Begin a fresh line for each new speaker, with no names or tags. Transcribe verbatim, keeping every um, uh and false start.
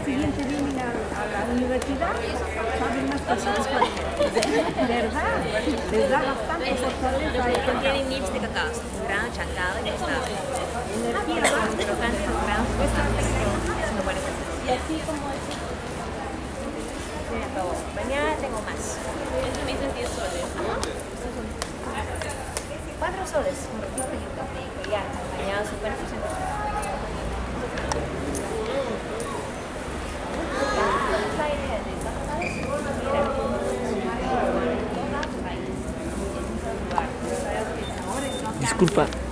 siguiente vienen a, a la universidad, saben más personas, ¿verdad? Les da bastante fortaleza.
Contienen nips de cacao, grano, chancado y mezclado.
Energía más.
Crocante con granos, es muy bueno.
Y así como es.
Mañana tengo más.
Esto me dicen diez soles.
Cuatro soles, un refresco y un café. Ya, mañana cincuenta por ciento.
Disculpa.